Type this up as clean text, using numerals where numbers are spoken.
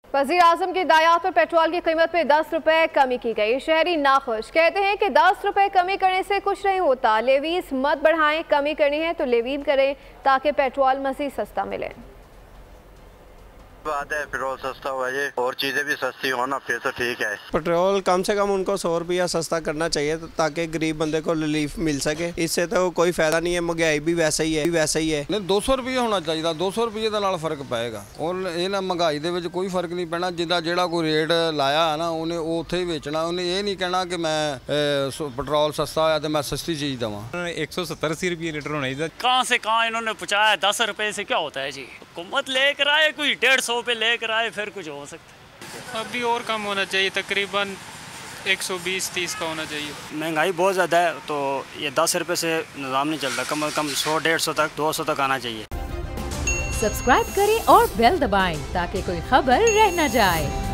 वज़ीर आज़म की हिदायत पर पेट्रोल की कीमत में 10 रुपए कमी की गई। शहरी नाखुश कहते हैं कि 10 रुपए कमी करने से कुछ नहीं होता, लेवीज मत बढ़ाएं, कमी करनी है तो लेवीज करें ताकि पेट्रोल मज़ीद सस्ता मिले। बात है पेट्रोल सस्ता हुआ ये और चीजें भी सस्ती हो ना फिर तो ठीक है। पेट्रोल कम से कम उनको 100 रुपया सस्ता करना चाहिए ताकि गरीब बंदे को रिलीफ मिल सके। इससे तो कोई फायदा नहीं है, महंगाई भी वैसा ही है। नहीं 200 रुपये होना चाहिए, 200 रुपये ਦੇ ਨਾਲ ਫਰਕ ਪਏਗਾ। और ਇਹ ਨਾ ਮਹਿੰਗਾਈ ਦੇ ਵਿੱਚ ਕੋਈ ਫਰਕ ਨਹੀਂ ਪੈਣਾ। ਜਿੱਦਾਂ ਜਿਹੜਾ ਕੋਈ ਰੇਟ ਲਾਇਆ ਹੈ ਨਾ ਉਹਨੇ ਉਹ ਉੱਥੇ ਹੀ ਵੇਚਣਾ। ਉਹਨੇ ਇਹ ਨਹੀਂ ਕਹਿਣਾ ਕਿ ਮੈਂ पेट्रोल सस्ता आया तो मैं सस्ती चीज़ दवा। 170-80 रुपये लीटर होना चाहिए। कहाँ से कहाँ इन्होंने पहुँचाया, 10 रुपये से क्या होता है जी। हुकूमत लेकर आए, कोई 150 पे लेकर आए, फिर कुछ हो सकता है। अभी और कम होना चाहिए, तकरीबन 120-30 का होना चाहिए। महंगाई बहुत ज़्यादा है तो ये 10 रुपये से निज़ाम नहीं चलता, कम से कम 100-150 तक 200 तक आना चाहिए। सब्सक्राइब करें और बेल दबाएं ताकि कोई खबर रह न जाए।